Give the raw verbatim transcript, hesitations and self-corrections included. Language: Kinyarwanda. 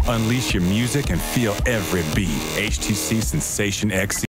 Unleash your music and feel every beat. H T C Sensation X.